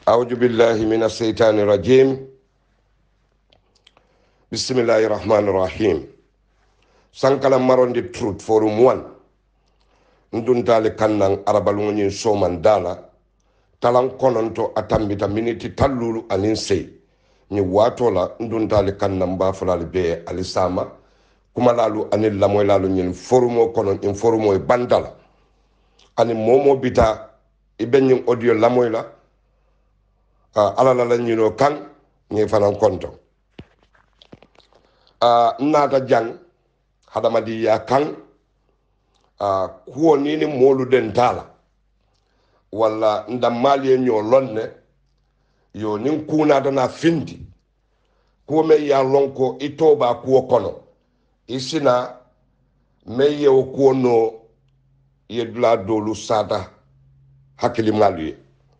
أعوذ بالله من الشيطان الرجيم بسم الله الرحمن الرحيم سانكالا مارون دي تروت فورم 1 ndun tali kannan arabalungu nyin soman dala talan kononto atambita miniti tallulu anin sey ni watola ndun tali kannan ba fulali be alisama kuma lalu anil lamoy lalu nyin forumo konon in forumo e bandala ani momo bita ibenyin audio lamoy la ala la nyino kan ni fanan konto nata jang hadamadi ya kan kuwo nini molu den tala wala ndamali nyo lonne yo nin kuna dana finti kuwo me ya lonko itoba kuwo kono isina me yewo kuwo no yedula dolu sata hakili malu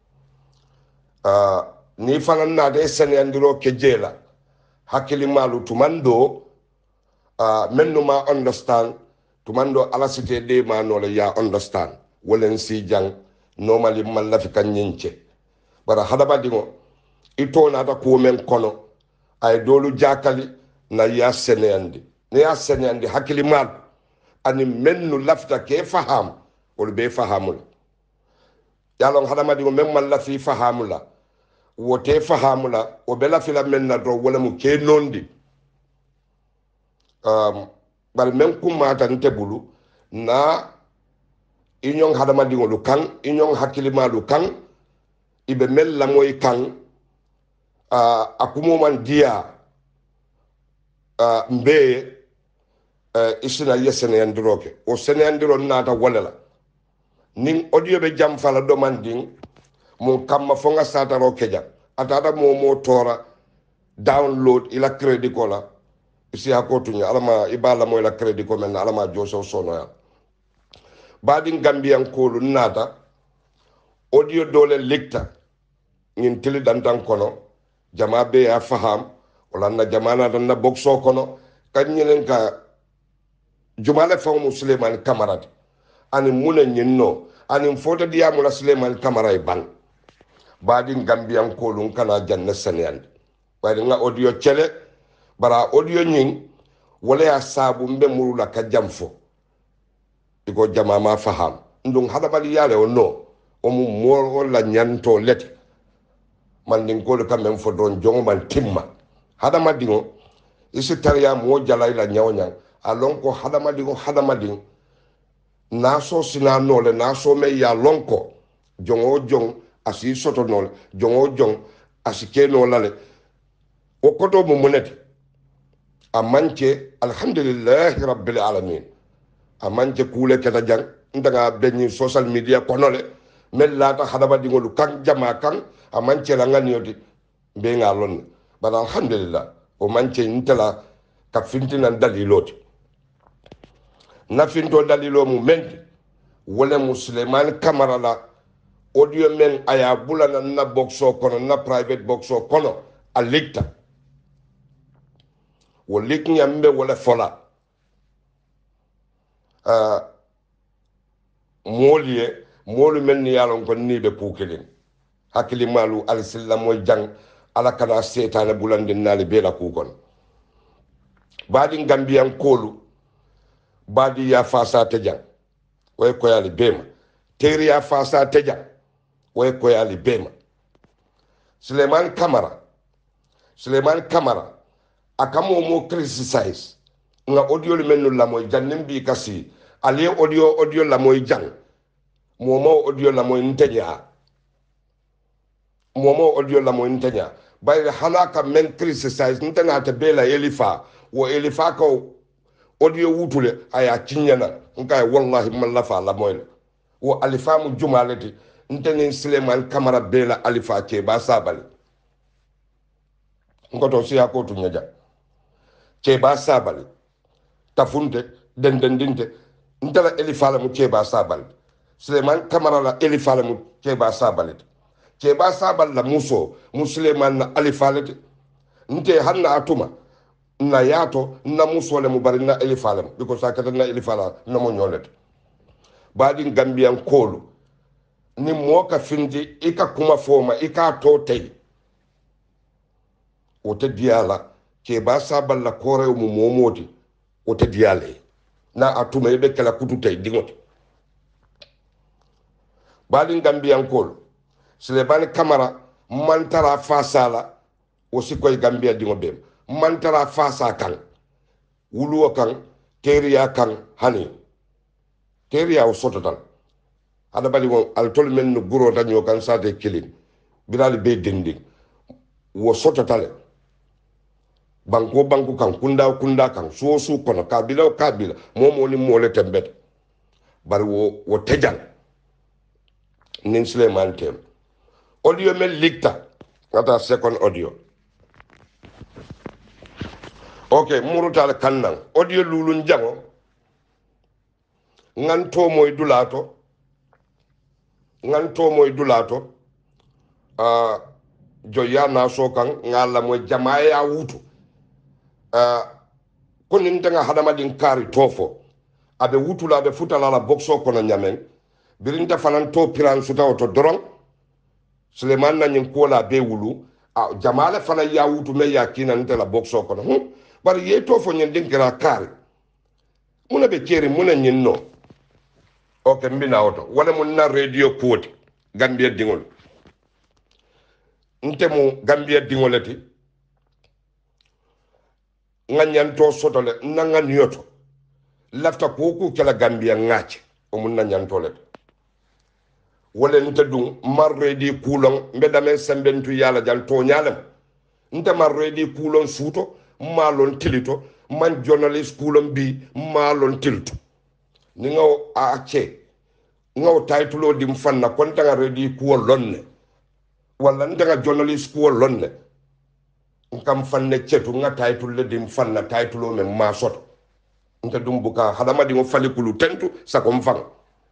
ni fanan nata esene andiro kejela hakili malu tumando menno ma understand tumando alasite de ma no ya understand wolen si jang normally man la fi kan nyinche bara hadaba dingo ito na ta ko men kono ay dolu jakali na ya seneyandi ne ya seneyandi hakili mal ani menno lafta ke faham wol be fahamul yalon hadama dingo men man la fi fahamula wote fahamula o be la fi la men na do wala mu ke nondi bal men kumata nte bulu na inyong hadama dingo lu kan inyong hakilima lu kan ibe mel la moy kan akumo man dia mbe isina yesene yandiroke o sene yandiro nata walela nin audio be jam fala do man ding mon kamma fonga sata rokeja atata mo tora download ila credit kola isi hakotunya alama ibala moy la credit ko men alama joso sono ya badin gambian ko lu nata audio dole lecta ngin tele dantan kono jama be ya faham wala na jamana dan na boxo kono kan ñenen ka jumale fa musliman kamarat ani muna ñinno ani fota diya mu musliman kamaray ban badin gambian ko lu kana janna senyan badi nga audio chele bara audio ñing wala ya sabu mbe murula ka jamfo iko jama ma faham ndung hadabali yale o no o mu moro la nyanto leti man din ko ka men fo don jongo man timma hadama dingo isi tariya mo jalay la nyawnya alon ko hadama dingo naso sina nole naso me ya lonko jongo jong asi soto nole jongo jong asi ke no lale o koto mo moneti amanche alhamdulillah rabbil alamin amanche kule keta jang ndaga benni social media konole mel lata hadaba dingolu kan jama kan amanche la ngani yodi be ngalon bada alhamdulillah o manche ntela ka fintina daliloti na finto dalilo mu mendi wala musliman kamara la audio men aya bulana na boxo kono na private boxo kono alikta wolik nyambe wala fola molu men ni yalon ko ni be pukelin hakili malu alsilla moy jang ala kana setana bulande nali be la kukon badi gambian kolu badi ya fasa tejang way ko yali bema teri ya fasa tejang way ko yali bema Suleiman Kamara akamo mo criticize nga audio le menu la moy jannim bi kasi ali audio la moy jang momo audio la moy ntenya bay halaka men criticize ntena ta bela elifa wo elifa ko audio wutule aya kinyana nkai wallahi mallafa la moy wo alifa mu jumalati ntene Suleiman Kamara bela alifa ke ba sabali ngoto si akotu nyaja ceba sabali tafunte dendendinte ntala elifala mu ceba sabali Suleiman Kamara la elifala mu ceba sabali ceba sabal la muso Suleiman na alifalete nte hanna atuma na yato na muso le mu bari na elifala because akata na elifala na mo nyolet badin gambian kolu ni mo ka findi ika kuma foma ika to tay o te diala ke ba sabal la kore mu momoti o te diale na atuma be kala kutu tay dingot balin gambian kol Suleiman Kamara mantara fasala o sikoy Gambia dingo bem mantara fasa kan wuluwa kan teriya kan hani teriya o sototal ada bali won al tol men no guro daño kan sa de kilin bilal be dendi wo sototal banko kan kunda kan so kono kabila momo ni mole tembet bari wo tejal nin Suleiman tem audio mel likta ngata second audio ok murutal kannan audio lulun jango nganto moy dulato joyana so kan ngala moy jamaaya wutu konin tanga hadama din kari tofo abe wutula abe futala la boxo kono nyamen birinta fanan to piran suta oto doron Suleiman na nyin kola be wulu jamala fana ya wutu me ya kina nte la boxo kono bari ye tofo nyen din kira kari muna be keri muna nyin no ok mbina oto wala mun na radio quote Gambia dingol nte mu Gambia dingolati nganyanto sotole nanga nyoto lafta koku kala Gambia ngache o mun na nyanto le wala nte dum marredi kulon mbedame sembentu yala jan to nyalem nte marredi kulon suto malon tilito man journalist kulon bi malon tilto ni ngaw ache ngaw title dim fanna kon tanga redi kuwo lonne wala ndanga journalist kuwo lonne ngam fanne cetu nga title le dim fanna title me ma soto nte dum buka hadama di ngo falikulu tentu sa ko mfang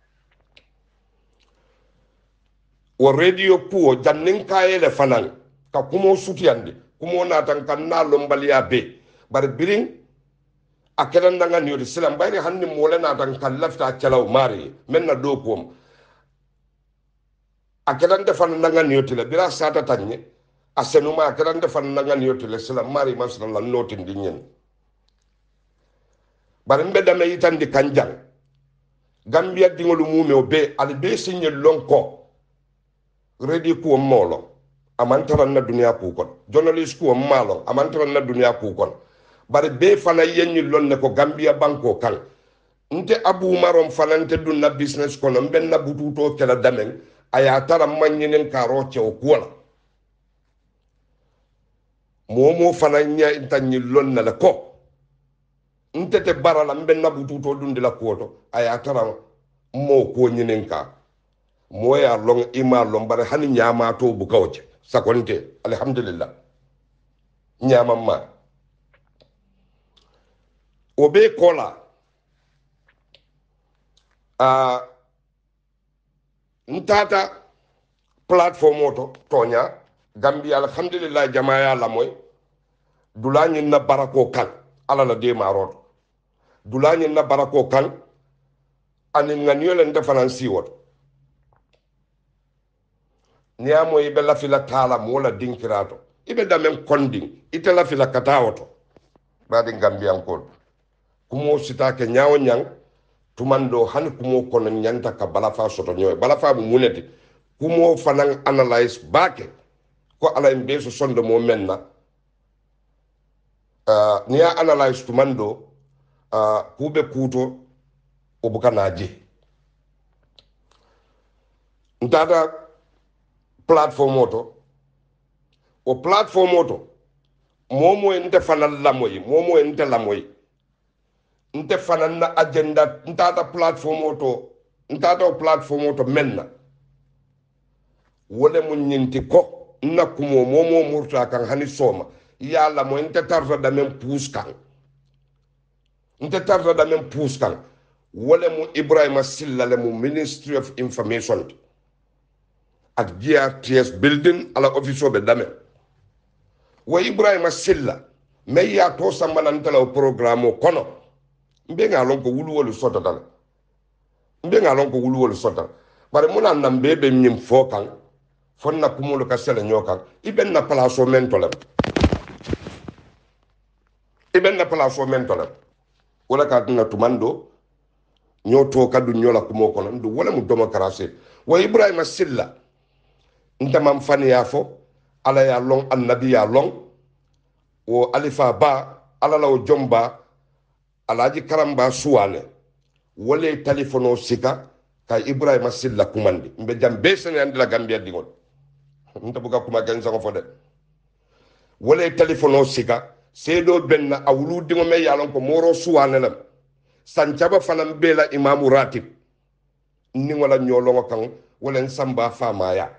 o radio puo jannin kayele fanan ka kumo sutiyandi kumo natan kan na lombaliya be bar biring akedan ndanga niyo silam bayri hanni mole natan kan lafta celaw mari menna do kom akedan defan ndanga niyo tele bira sata tanye asenuma akedan defan ndanga niyo tele silam mari masala notin dinyen bar mbeda me yitandi kanjang Gambia dingolu mume o be ali be sinye lonko redi ku molo amantaran na dunia ku kon journalist ku malo amantaran na dunia ku kon bari be fana yenni lonne ko Gambia banko kan nte abu marom fanante dun na business kono ben na bututo kala damen aya tara manyinen karo ce o kuwala momo fana nya intanyi lonne la ko nte te barala ben na bututo dun de la kuoto aya tara mo ko nyinen ka moya long ima long bare hani nyama to bu kawce sakonte alhamdulillah nyama ma obe kola ntata platform oto tonya Gambia alhamdulillah jamaaya la moy dulani na barako kan ala la de marot dulani na barako kan ani nganiole ndefanansi woto niamo ibe la fila tala mola dinkirato ibe damen konding ite la fila katawoto badi Gambian kol kumo sitake nyaawo nyang tumando han kumo kono nyanta ka balafa soto nyoy balafa mu muneti kumo fanan analyze bake ko ala mbe so sondo mo menna niya analyze tumando kube kuto obukanaje ntada platform oto o platform oto momo ente fanal lamoy momo ente lamoy nte fanal na agenda ntata platform oto menna wole mun nyinti ko na kumo momo murta kan hani soma yalla mo ente tarta da men puskan wole mu Ibrahima Silla le mu Ministry of Information at GRTS building ala office be dame wa Ibrahima Silla me ya to sambanantala programme kono mbe ngalon ko wulu wolu sota bare muna nan bebe nyim fokan fonna kumulu ka sele nyokan iben na palaso mentole iben na palaso mentole wala ka na tumando nyoto kadu nyola kumo kono ndu wala mu demokrasi wa ibrahima silla ntamam fani yafo ala ya long annabi ya long wo alifa ba ala law jomba alaji karamba suwane wole telefono sika ka ibrahima silla kumandi mbe jambe sene andila gambia dingol nta buka kuma kan sango fode wole telefono sika sedo benna awulu dingo me yalon ko moro suwane lam sanchaba fanam bela imamu ratib ni wala nyolongo kan wala samba famaya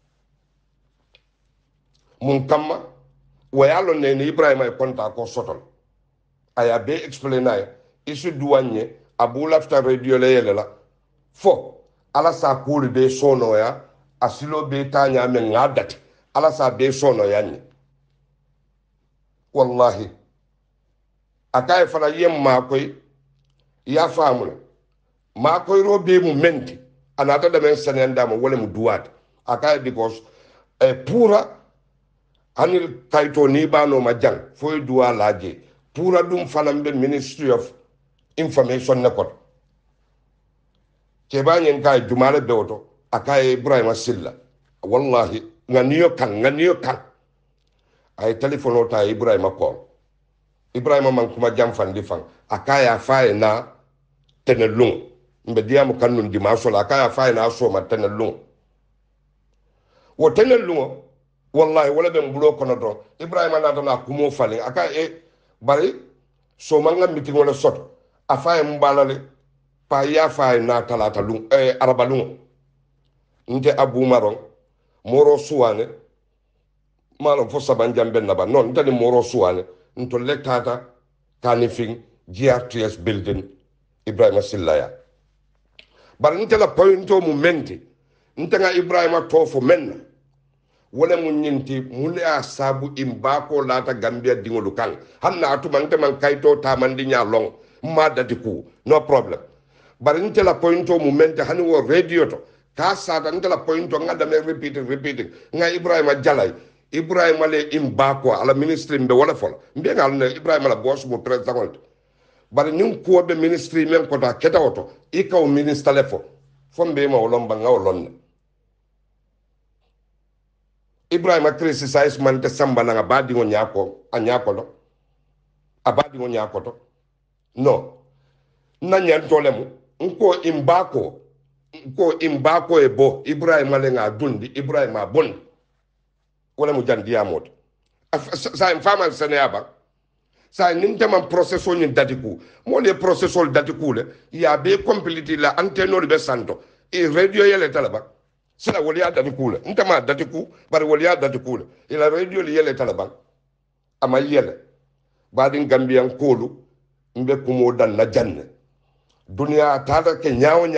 mun kamma wayalo ne ni ibrahima e konta ko sotol aya be explainay isu duwanye abu lafta radio le yelela fo ala sa kuli be sono ya asilo be tanya men ngadati ala sa be sono yanni wallahi akay fala yemma koy ya famuna ma koy robe mu menti anata da men sanenda mo wala mu duwat akay because pura anil kayto ni bano ma jang foy duwa laje pura dum fanam be ministry of information ne ko ke banyen kay jumale bewto akay ibrahima silla wallahi nganiyo kan ay telefono ta ibrahima ko ibrahima man kuma jam fandi fan akaya faye na tenelung mbe diamu kanun dimaso la akaya faye na so ma tenelung wo tenelung wallahi wala ben bulo kono do ibrahima na dana kumo fali aka bari so manga meeting wala soto afaye mbalale pa ya faye na talata lung arabalung nte abu maron moro suwane malo fo saban jambe naba non tani moro suwane nto letata kanifing GRTS building ibrahima sillaya bari nte la pointo mu menti nte nga ibrahima tofo menna wala mun nyinti mule asabu imbako lata gambia dingolu kan hanna atuma nte man kayto tamandi nya long ma dati ku no problem bari nte la pointo mu mente hani wo radio to ka sata nte la pointo ngada me repeating nga ibrahima jalay ibrahima le imbako ala ministry mbe wala fola mbe ngal ne ibrahima la boss mu president bari nin ko be ministry men ko ta keta oto ikaw minister le fo mbe ma wolon ba ngawlon ibrahima krisi sais mante samba na badi ngo nyako anyako lo abadi ngo nyako to no na nyantole mu nko imbako ebo ibrahima le nga dundi ibrahima bon wala mu jandi amot sa infama seneba sa ninte man processo ni datiku mo le processo datiku le ya be complete la anteno be santo e radio yele talaba sila waliya datiku le ntama datiku bari waliya datiku le ila radio le yele talaba ama yele badin gambian kolu mbe kumo dan na janne dunia atata ke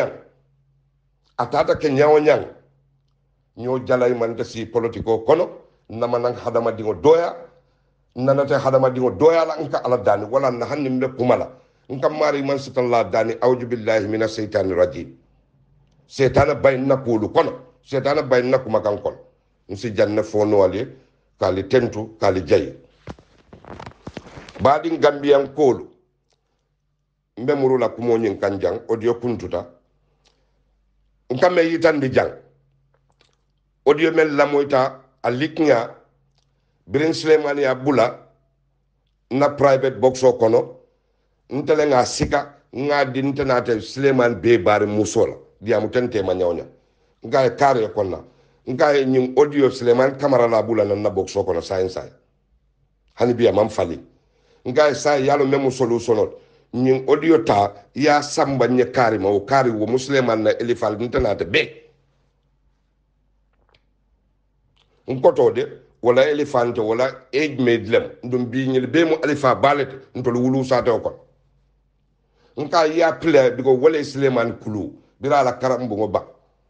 nyaawo nyang nyo jalay man de si politiko kono namanan hadama dingo doya nanate hadama dingo doya la nka ala dani wala na hanni mbe kumala nka mari man sitalla dani auju billahi minash shaitani rajim setana bayna kulu kono setana bayna kuma kan kono nsi janna fono wali kali tentu kali jay badin gambian kolu mbe murula kumo nyin kanjang audio kuntuta nka me yitandi jang audio mel lamoita aliknya birin Sulemani ya bula na private box o kono ntele nga sika nga dintenate Suleman be bari musola dia mutente ma nyawnya nga kare konna nga nyim audio Suleman camera la bula na box o kono science hani biya mam fali nga sa yalo memu solution nyim audio ta ya samba nye kare ma o kare wo Suleman na elifal dintenate be nkoto de wala elefante wala age medlem ndum bi nyil be mu alifa balet ntol wulu sate ko nka ya ple biko wala Suleman kulu bira la karambo ngoba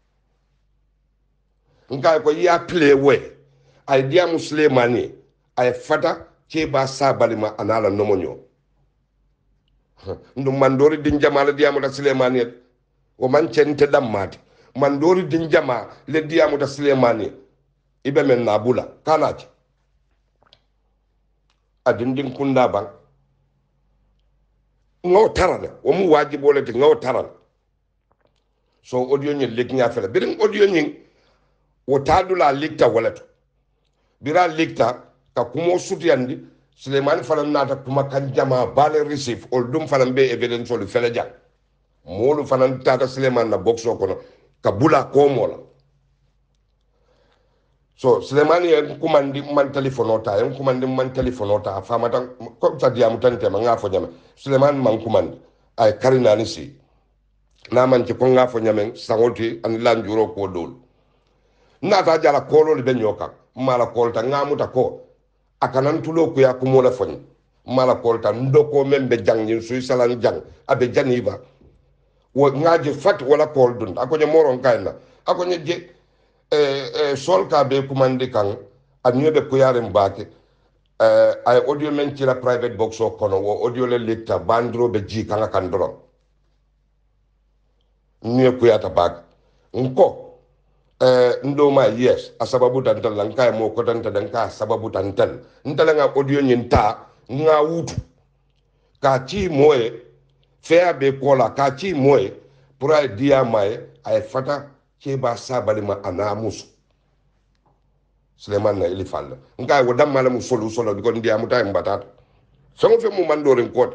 nka ko ya ple we ay dia Sulemani ay fata ke ba sabalima anala nomonyo ndum mandori din jamala dia mu Sulemani o man cente dammati mandori din jama le diamu da Sulemani ibe men nabula kanaji adindin kunda bang ngaw tarale o mu wajibo le ngaw tarale so audio nyi lik nya fele birin audio nyi o tadula likta walato bira likta ka kumo sutiyandi Sulemani fanan nata kuma kan jama bale receive ol dum fanan be evidence ol fele jang molu fanan tata Sulemani na boxo kono ka bula ko mola so Sulemani en kumandi man telephone ta en kumandi man telephone ta famata ko ta diamu tante ma nga fo nyame Sulemani man kumandi ay karina ni si na man ci ko nga fo nyame sangoti an lanjuro ko dol nata jala kolol be nyoka mala kolta ngamuta ko akanan tulo ko ya kumola fon mala kolta ndoko membe jangni suy salan jang abe janiba wo ngaje fat wala kol dun akonye moron kayna akonye je sol ka be kumandi kan anyobe ko yare mbake ay audio men ci la private box o kono wo audio le lecta bandro be ji kanga kandro nye ko yata bag nko ndo ma yes asababu tantal lanka mo ko tanta danka sababu tantal ntala nga audio nyinta nga wutu ka ci moye fea be kola ka ci moye pura dia mai ay fata ke ba sabali ma anamus Sulemani na ili falla nga wo damala mu solo biko ndia muta mbata so fe mu mandoren kot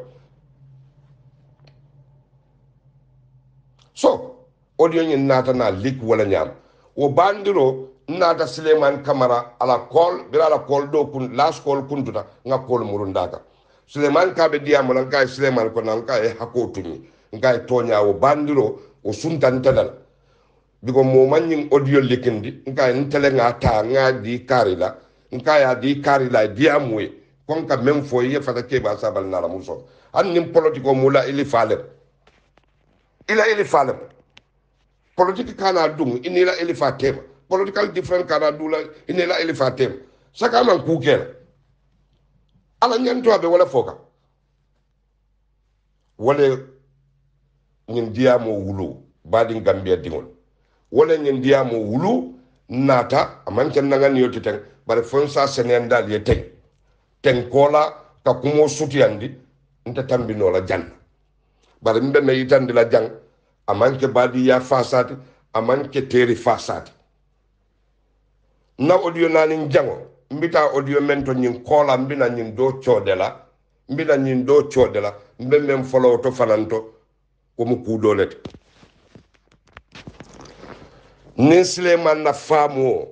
so audio nyin nata na lik wala nyam o bandiro nata Sulemani Camara ala call bila ala call do kun last call kuntuta nga call murundaka Sulemani ka be diamo lan kay Sulemani ko nan kay hakotuni nga tonya o bandiro o suntantadal biko mo manyin audio likindi nga ntele nga ta nga di karila nga ya di karila diamwe konka même fo ye fata ke ba sabal na la muso an nim politiko mula ili falem politique kana dung inila ili fatem political different kana dula inila ili fatem saka man kukel ala nyanto abe wala foka wala nyin diamo wulu badin gambia dingol wala nyin diamo wulu nata amanken nangani yoti ten bare fonsa senendal ye ten kola ka kumo sutiyandi nta tambino la jan bare mbe me yitandi la jang amanke badi ya fasati amanke teri fasati na audio nani jango mbita audio mento nyin kola mbina nyin do chodela mbe mem follow to fananto ko mu kudolete ni Sulemani na famo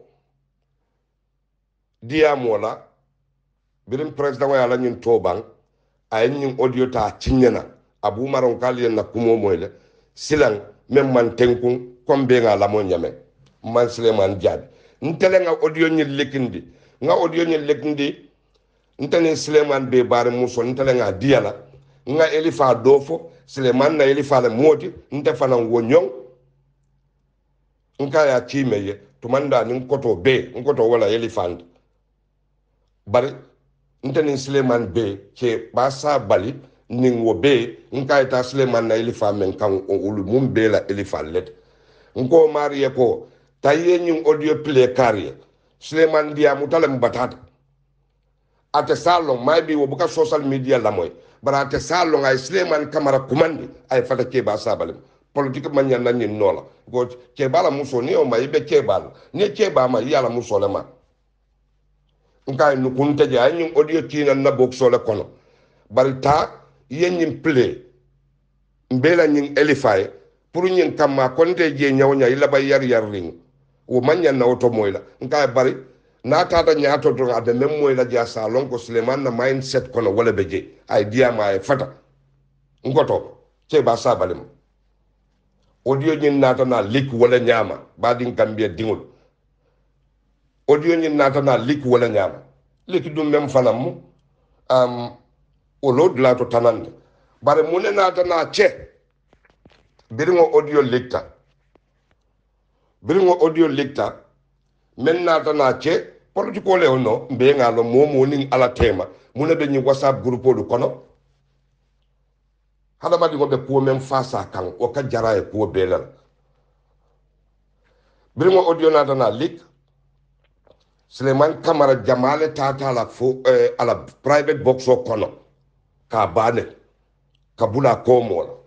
diamola birim president wa yalla nyin toban ay nyin audio ta tinyana abu maron kali na kumo moyle silang mem man tenkun kombe nga la mo nyame man Sulemani jabi ntele nga audio nyin lekindi nga audio nyin lekindi ntele Sulemani be bare muso ntele nga diala nga elifa dofo Sulemani na elifa le moti nte fana wonyong nka ya chimeye tumanda ni nkoto wala elephant bari nteni Sulemani be ke basa bali ni wo be nka ta Sulemani na elephant men kan ulu mum be la elephant let nko mariye ko taye nyum audio play carrier Sulemani dia mutale mbatata ate salon maybe wo buka social media la moy bara ate salon ay Sulemani Camara kumandi ay fata ke basa bali politique man yan nan nola go kebala muso ni o mai be kebala ni keba ma yala muso le ma ngai nu kunte ja nyum audio kina na boxo le kono balta yenyim play mbela nyin elifay pour nyin kama konte je nyawnya ila ba yar ring o man yan na auto moyla ngai bari na tata nyaato to ade mem moyla ja salon ko Sulemani na mindset kono wala beje ay dia ma fata ngoto keba sabalem audio nyin nata na lik wala nyama badin gambia dingul audio nyin nata na lik wala nyama lik dum mem fanam o lod la to tanande bare mun nata na che biringo audio lecta men nata na che politiko le ono mbe ngalo momo ning ala tema mun be nyi whatsapp groupe do kono hada madi ko be ko mem fasa kan o ka jara e ko belal birimo audio nata na lik Suleiman Kamara jamale tata la fo ala private box o kono ka bane kabula komo la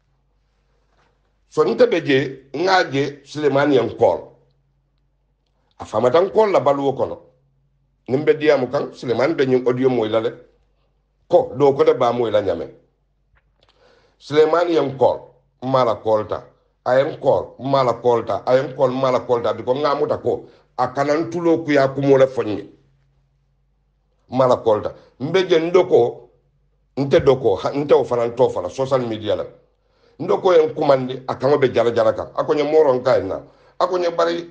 so nte beje ngaje Suleiman yan kol afama tan kol la balu kono nimbe diamu kan Suleiman be nyum audio moy la le ko do ko de ba moy la nyame Suleiman yan kol mala kolta ayem kol mala kolta ayem kol mala kolta bi ko ngamuta ko akanan tulo ku ya kumola fonni mala kolta mbeje ndoko nte doko nte o fanan to fala social media la ndoko en kumandi akama be jara jara kan akonye moron kayna akonye bari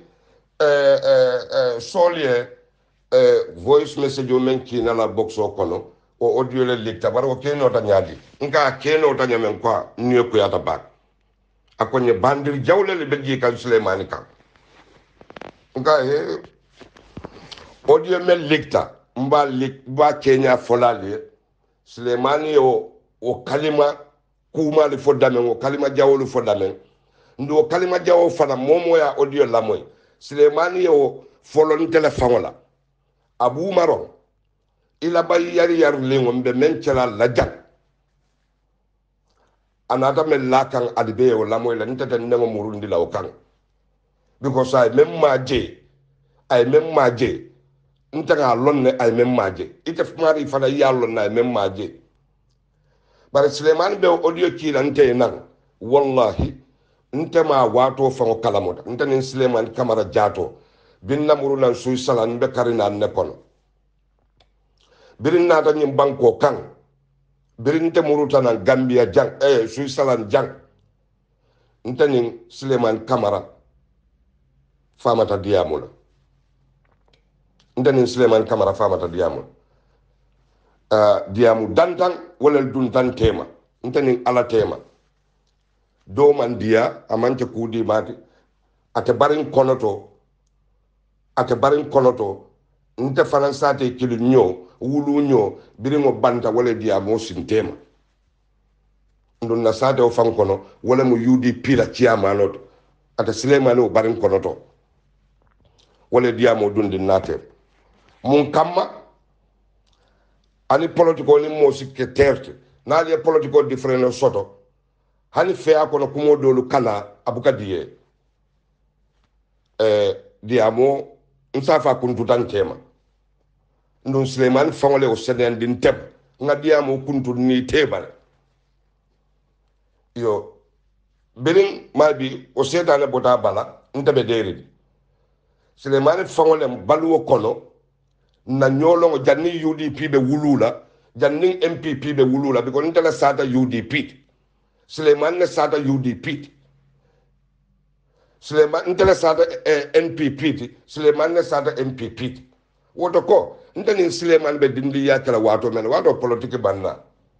solie voice message o men kina la box o kono o audio le lecta baro o keno ta nyaadi nka keno ta nyamen kwa niyo ko yata bak akonye bandir jawle le beji kan Suleiman kan nka audio men lecta mba Kenya folali Sulemani o kalima kuma li fodamen o kalima jawo li fodamen ndo kalima jawo fana momo ya audio la moy Sulemani o folon telephone la Abu Maron ila bay yar lingo mbe men cela la jak anata men la kan adbe o la moy la ntata ndemo murundi la o kan because ay même maje ntaga lonne ay même maje ite mari fana ya lonne ay même maje bare Suleiman be audio ki lante nan wallahi ntema wato fango kalamoda ntani Suleiman Kamara jato bin namuru nan suy salan be karina ne kono birin nata nyim banko kan birin te muruta nan Gambia jang suy salan jang ntani Suleiman Kamara famata diamula ntani Suleiman Kamara famata diamula diamu dantan wala dun tan tema ntani ala tema do man dia amante kudi mati ate barin konoto nte fanansate kilu nyo wulu nyo birimo banta wala diamu sin tema ndun na sate o fan kono wala mu UDP la chiamanot ate Suleiman o barin konoto wala diamu dundi nate mun kamma ani politiko ni mo sikke terte na ali politiko different soto hani fea kono kumo dolu kana abuka diye diamo nsafa kuntu tan tema ndon Suleiman fangole o senen din teb nga diamo kuntu ni tebal yo berin malbi o sedane bota bala ntabe deri Suleiman fangole baluwo kono na nyolongo janni UDP be wulula janni MPP be wulula because ntela sata UDP Suleiman ne sata UDP Suleiman ntela sata NPP Suleiman ne sata MPP woto ko ntani Suleiman be dindi ya kala wato men wato politique banna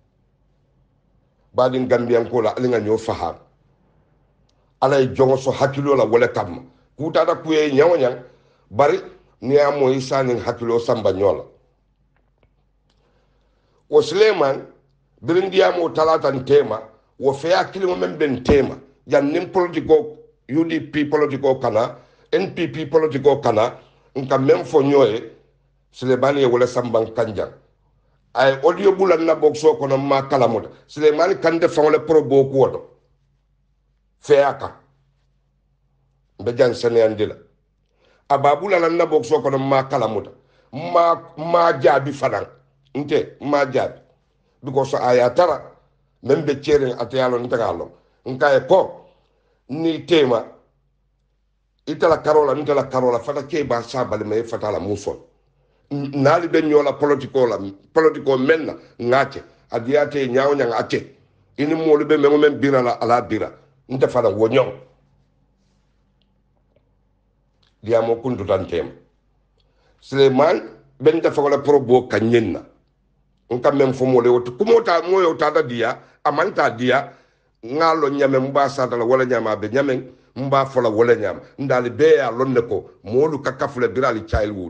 badin Gambian ko la alinga nyo faham alay jongo so hakilo la wala kam kutata kuye nyawnyang bari ni amo isani hakilo samba nyola o Suleiman birindi amo talata tema wo feya kilimo men ben tema jannim politiko UDP politiko kana NPP politiko kana nka men fo nyoe Suleiman ye wala samban kanja ay audio bulan na boxo kono ma kala moda Suleiman kande fawle pro boku wodo feaka be jan sene andila ababula lan na boxo kono ma kala moda ma jabi fadan nte ma jabi because aya tara membe chere atayalo ntagalo nkae ko ni tema itala karola fata ke ba sabale me fata la muso nali be nyola politiko menna ngate adiate nyaaw nyang ate ini molu be mengo men bira la ala bira nte fala wonyo diamo kuntu tan tema Suleiman ben dafa wala probo kanyenna nka men fo mo le wotu kumota moyo tada dia amanta dia ngalo nyame mba sata la wala nyama be nyame mba fola wala nyama ndali be ya lonne ko molu kakafule birali childhood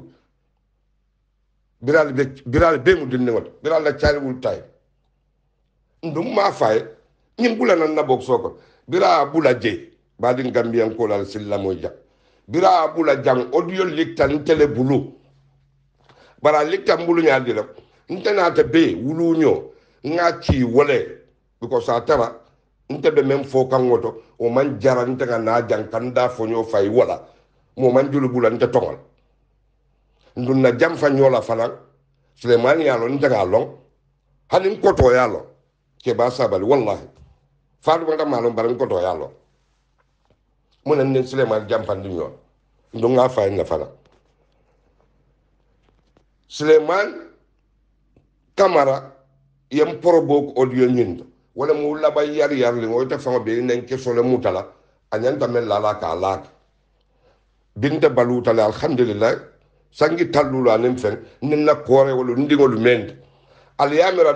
birali be mu dinne wat birali childhood time ndum ma fay nyim bula nan na bok soko bira bula je badin Gambian ko la silla moja bira bula jang audio liktan tele bulu bara liktan bulu nya dira ntena ta be wulu nyo nga ci wole because atara nte be men fo kan woto o man jara nte na jang kanda fo nyo fay wala mo man julu bula nte tongal ndun na jam fa nyola fana Suleiman ya lo nte ga long hanin koto ya lo ke ba sabali wallahi faadu ngata malum baran koto ya lo mo nan nen Suleiman jam fan di nyo ndun nga fay na fana Suleiman Camara yam porobok audio nyindo wala mu laba yar li ngoy ta fama be nen ke sole mutala anyanta mel la ka la binte baluta la alhamdulillah sangi tallulu anen fen nin na kore wala ndigolu mende al yamira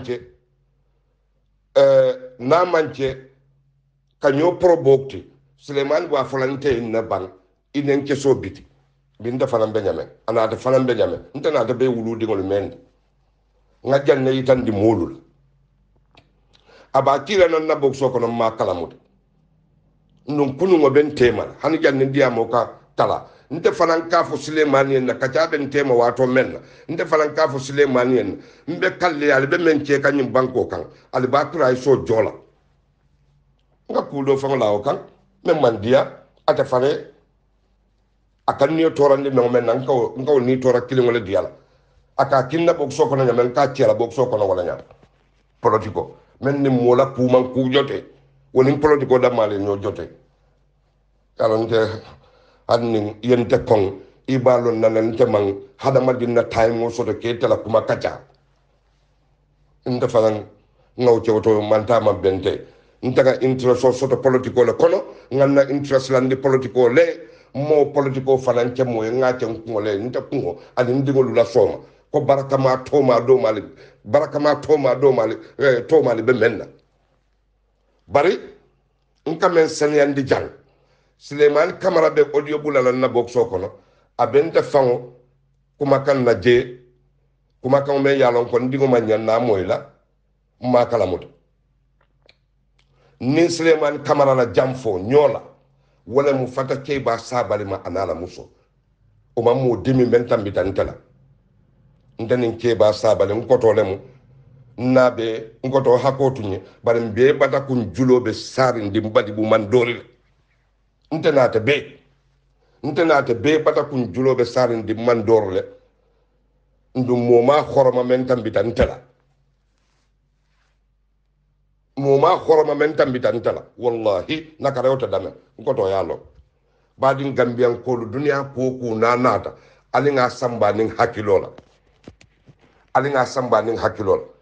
na manche kanyo probokti Suleiman wa falante na ban inen ke so biti binte fanan benyamen ana ta fanan benyamen ntana ta be wulu digolu mende nga janne yitan di molul aba tira non na bokso kono ma kalamut nun kunu ngo ben temal han janne ndiya mo ka tala nte fanan ka fo Suleiman yen na kacha ben tema wato men nte fanan ka fo Suleiman yen mbe kalle al be men che kanyum banko kan al ba tura so jola nga kudo fang lawo kan men man dia ata fare akan ni torandi no men nan ko ngaw ni tora kilin wala diala aka kinna bokso kono nyamen ka tiala bokso kono wala nya politiko men ni mola puman ku jote woni politiko da male ñoo jote kalante hanni yente kon ibalon nanante man hada madina time mo soto ke tala kuma kacha nda fanan ngaw cewto manta ma bente ntaga interest soto politiko le kono nganna interest landi politiko le mo politiko fanan ke mo ngate ko le nta ko ani ndigolu la soma ko barakama toma do mali to mali be menna bari nka men senyandi jang Suleiman Camara be audio bulala na bokso kono abente fango kuma kan na je kuma kan me yalon kon digo ma nyanna moyla ma kala muto ni Suleiman Camara la jamfo nyola wala mu fata ke ba sabali ma anala muso o mamu dimi bentam bitantala ndanin ke ba sabale nkoto lemu nabe nkoto hakotunye bari mbe bata kun julobe sari ndimbadi bu man doril ntenate be bata kun julobe sari ndim man dorle ndum moma khoroma men tambita ntela wallahi nakarewta dame nkoto yalo badin gambian ko dunya ko ku nanata ali nga samba ning hakilola